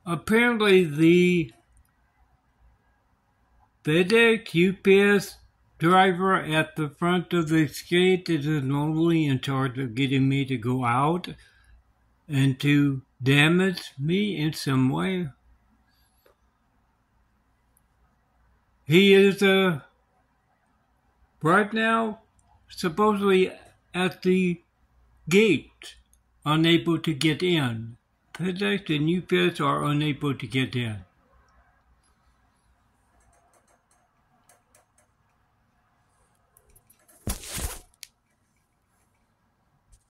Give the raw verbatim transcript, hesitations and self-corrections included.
Apparently the FedEx U P S driver at the front of the gate is normally in charge of getting me to go out and to damage me in some way. He is uh, right now supposedly at the gate, unable to get in. FedEx and U P S are unable to get in.